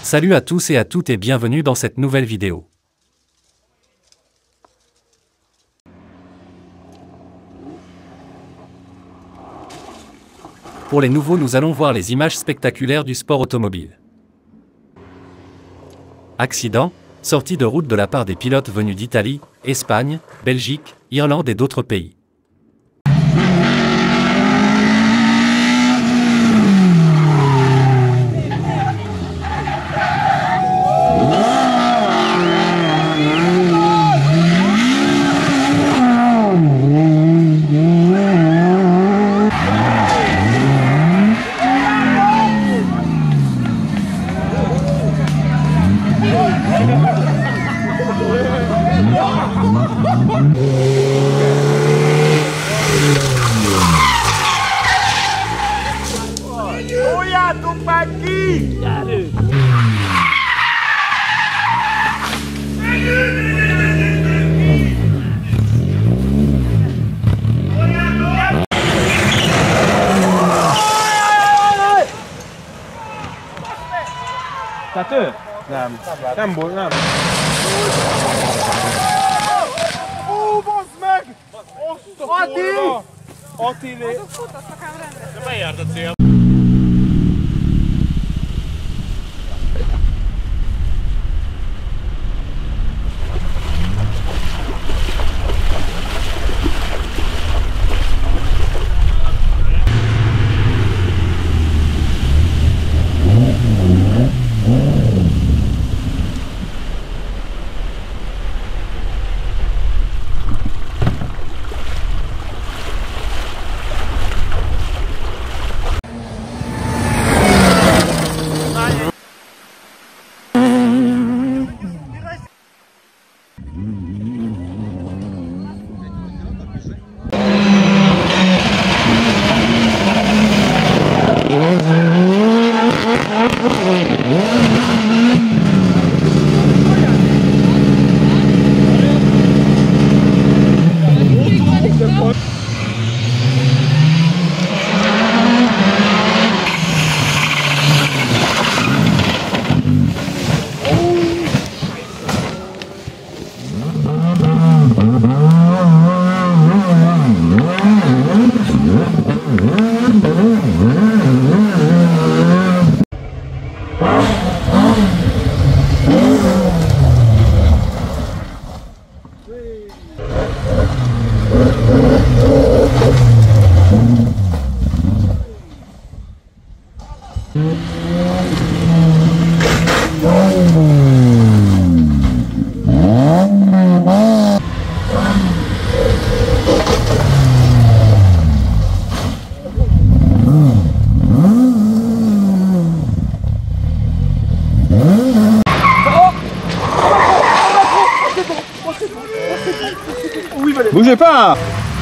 Salut à tous et à toutes et bienvenue dans cette nouvelle vidéo. Pour les nouveaux, nous allons voir les images spectaculaires du sport automobile. Accidents, sorties de route de la part des pilotes venus d'Italie, Espagne, Belgique, Irlande et d'autres pays. Olha do Paqui! Tatő? Nem. Nem volt, nem. Ó, bazd meg! Ati! Attila! De bejárt a cél. Bougez pas!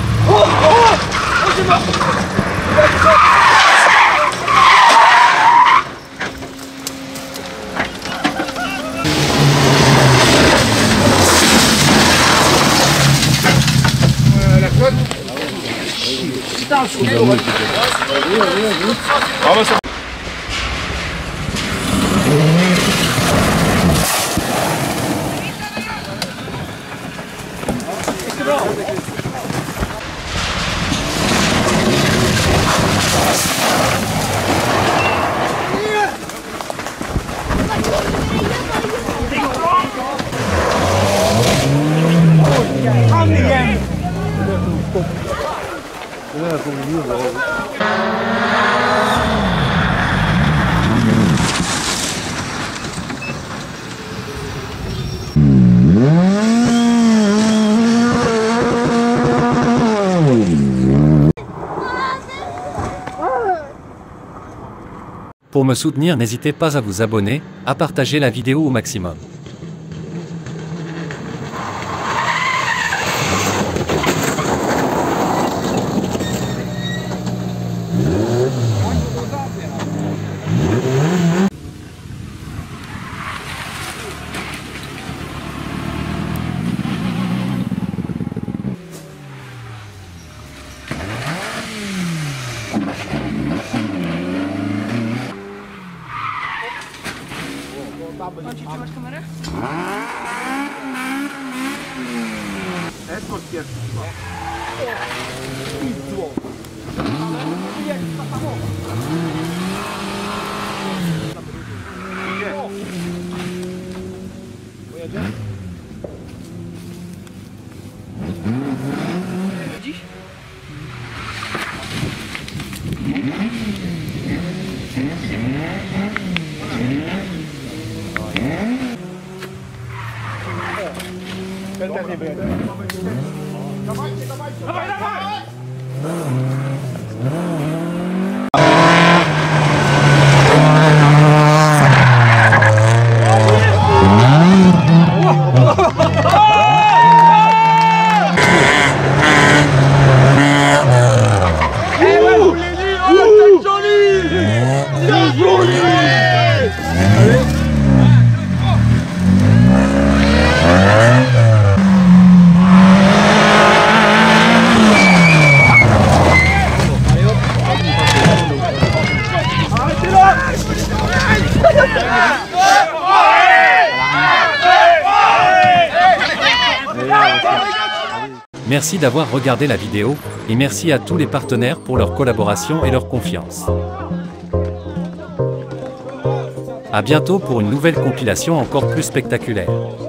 Pour me soutenir, n'hésitez pas à vous abonner, à partager la vidéo au maximum. Bądź, trzymasz kamerę? Eskort pierwszy chyba. Widzisz? Ten też nie będzie. Merci d'avoir regardé la vidéo, et merci à tous les partenaires pour leur collaboration et leur confiance. À bientôt pour une nouvelle compilation encore plus spectaculaire.